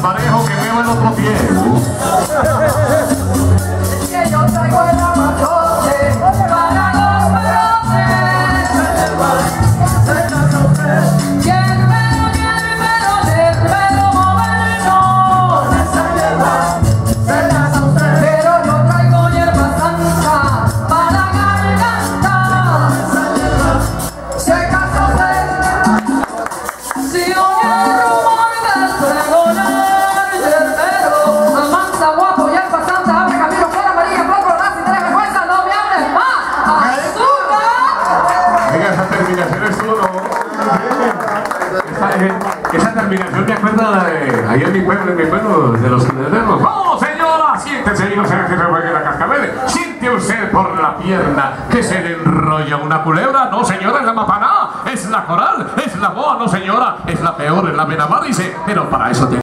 parejo que veo el otro pie. Que yo traigo el amazote para los perones. Pero yo traigo hierba santa para garganta. Se casó si oye el rumor del pregonar del pero amansa guapo, hierba santa, abre camino, flor amarilla, flor coronada, si tienes vergüenza, no me hables más. ¡Azúcar! Venga, esa terminación es uno. Esa terminación me acuerda de ahí en mi pueblo, de los herederos. ¡Vamos, señora! Siéntese y no se deje que se juegue la cascabel. Siente usted por la pierna que se le enrolla una culebra. No, señora, es la mapaná, es la coral, es la boa. No, señora, es la peor, es la benamar, dice. Pero para eso